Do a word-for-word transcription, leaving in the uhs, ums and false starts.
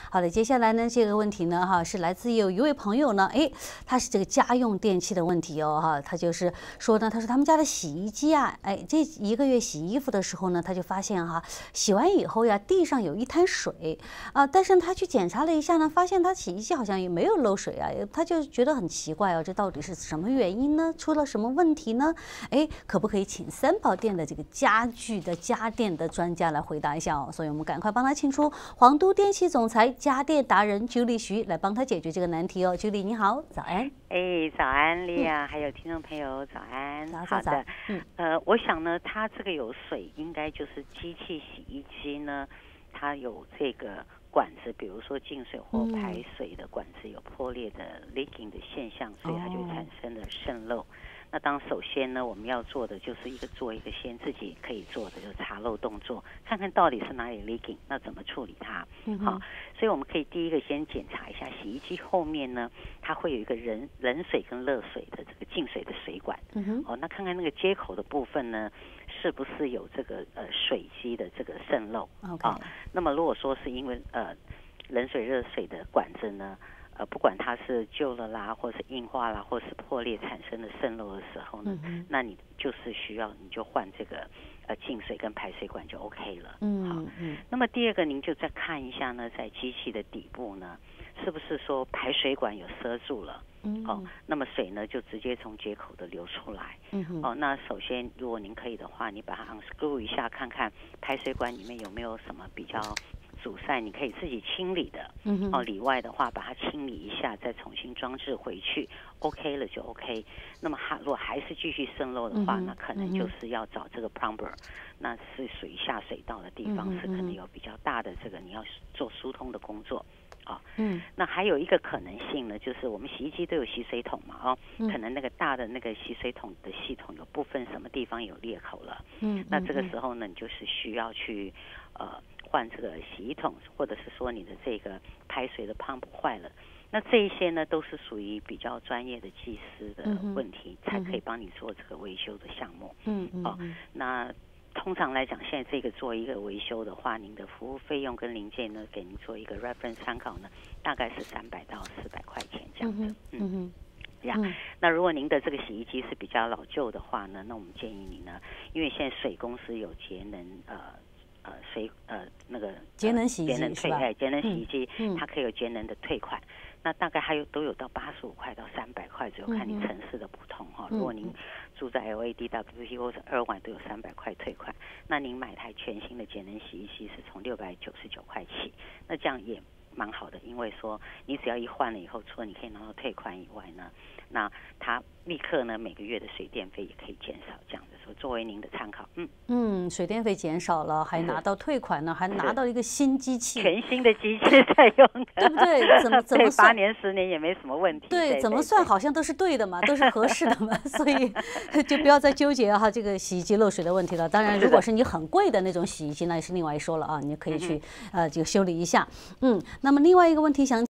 好的，接下来呢，这个问题呢，哈，是来自有一位朋友呢，哎，他是这个家用电器的问题哦，哈，他就是说呢，他说他们家的洗衣机啊，哎，这一个月洗衣服的时候呢，他就发现哈，洗完以后呀，地上有一滩水啊，但是他去检查了一下呢，发现他洗衣机好像也没有漏水啊，他就觉得很奇怪哦，这到底是什么原因呢？出了什么问题呢？哎，可不可以请三宝店的这个家具的家电的专家来回答一下哦？所以我们赶快帮他请出皇都电器总裁、家电达人 Julie 徐来帮他解决这个难题哦。Julie 你好，早安。 哎，早安，莉亚，还有听众朋友，早安。 早好的， 嗯， 呃，我想呢，它这个有水，应该就是机器洗衣机呢，它有这个管子，比如说进水或排水的管子有破裂的 leaking 的现象，所以它就产生了渗漏。那当首先呢，我们要做的就是一个做一个先自己可以做的，就是查漏动作，看看到底是哪里 leaking， 那怎么处理它。嗯、好，所以我们可以第一个先检查一下洗衣机后面呢，它会有一个冷冷水跟热水的这个进水的水管。嗯、哦，那看看那个接口的部分呢，是不是有这个呃水积的这个渗漏。 OK， 啊，那么如果说是因为呃冷水热水的管子呢，呃，不管它是旧了啦，或是硬化啦，或是破裂产生的渗漏的时候呢，嗯、那你就是需要你就换这个呃进水跟排水管就 OK 了。嗯，好。嗯，那么第二个，您就再看一下呢，在机器的底部呢，是不是说排水管有塞住了？嗯，哦，那么水呢就直接从接口的流出来。嗯，哦，那首先如果您可以的话，你把它 unscrew 一下，看看排水管里面有没有什么比较阻塞，你可以自己清理的。嗯、哦，里外的话把它清理一下，再重新装置回去 ，OK 了就 OK。那么还如果还是继续渗漏的话，嗯、那可能就是要找这个 plumber，、嗯、那是属于下水道的地方，嗯、是可能有比较大的这个你要做疏通的工作。哦、嗯，那还有一个可能性呢，就是我们洗衣机都有洗水桶嘛，哦，嗯、可能那个大的那个洗水桶的系统有部分什么地方有裂口了，嗯，那这个时候呢，你就是需要去呃换这个洗衣桶，或者是说你的这个排水的 pump 坏了，那这一些呢都是属于比较专业的技师的问题，嗯、才可以帮你做这个维修的项目，嗯嗯，哦，那。通常来讲，现在这个做一个维修的话，您的服务费用跟零件呢，给您做一个 reference 参考呢，大概是三百到四百块钱这样子。嗯哼，呀、嗯，那如果您的这个洗衣机是比较老旧的话呢，那我们建议你呢，因为现在水公司有节能呃呃水呃那个、呃、 节能洗衣机节能退哎节能洗衣机， 嗯、 它可以有节能的退款。那大概还有都有到八十五块到三百块左右，看你城市的不同哈。嗯、如果您住在 L A D W P 或者二万都有三百块退款，那您买台全新的节能洗衣机是从六百九十九块起，那这样也蛮好的，因为说你只要一换了以后，除了你可以拿到退款以外呢，那它立刻呢每个月的水电费也可以减少，这样子说作为您的参考。嗯嗯，水电费减少了，还拿到退款呢，还拿到一个新机器， 全新的机器在用的， 对不对？怎么怎么算？ 八年十年也没什么问题。 对， 对怎么算好像都是对的嘛，都是合适的嘛，所以就不要再纠结哈这个洗衣机漏水的问题了。当然，如果是你很贵的那种洗衣机，那也是另外一说了啊，你可以去、嗯、呃这个修理一下。嗯，那么另外一个问题想。